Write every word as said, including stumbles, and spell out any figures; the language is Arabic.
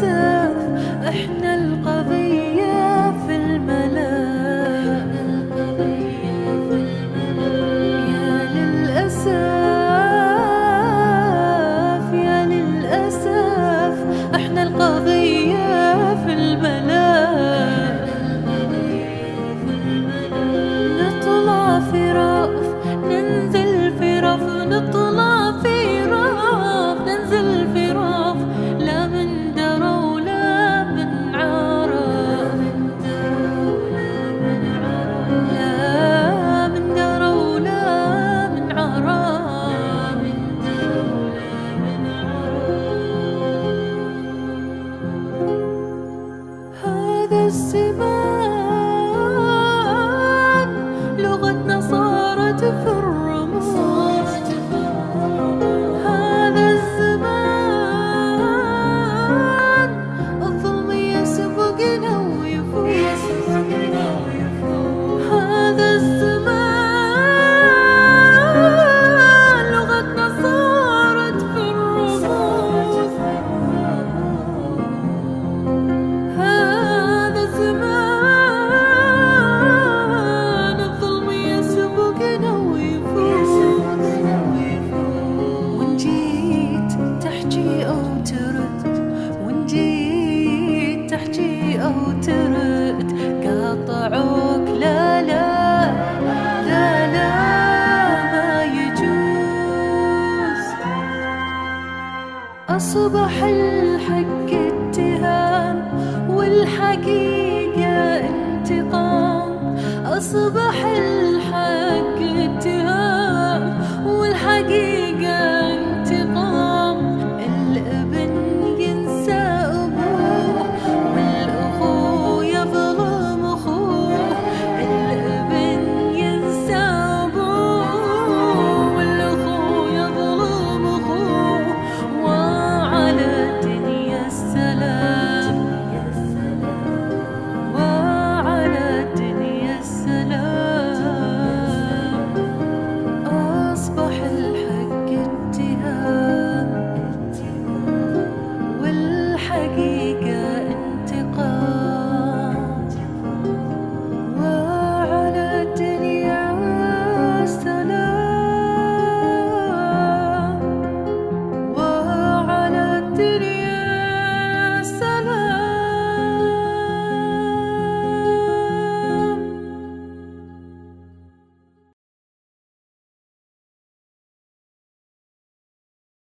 للأسف احنا القضية في الملا. يا للأسف يا للأسف احنا القضية في الملا. نطلع في رف ننزل في رف، نطلع في رف ننزل في رف، لا من درى ولا من عرف، لا من درى ولا من عرف. هذا الزمان لغتنا صارت في الرموز، هذا الزمان الظلم يسبقنا ويفوز، هذا الزمان لغتنا صارت في الرموز، هذا الزمان الظلم يسبقنا ويفوز. وإن جيت تحكي أو ترد، وإن جيت تحكي أو ترد، قاطعوك لا لا لا لا ما يجوز. أصبح الحق اتهام والحقيقة انتقام، أصبح الحق